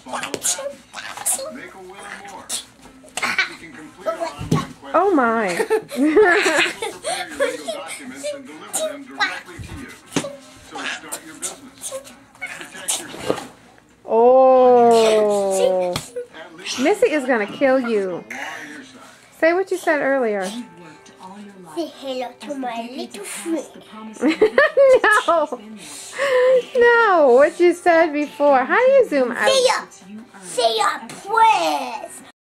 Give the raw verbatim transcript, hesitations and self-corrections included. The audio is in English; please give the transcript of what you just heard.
Make a will or more. You can complete our online quest. Oh my. Prepare your legal documents and deliver them directly to you. So start your business. Protect yourself. Oh. Missy is gonna kill you. Say what you said earlier. Say hello to my little friend. No. No, what you said before. How do you zoom out? Say a, say a prayer.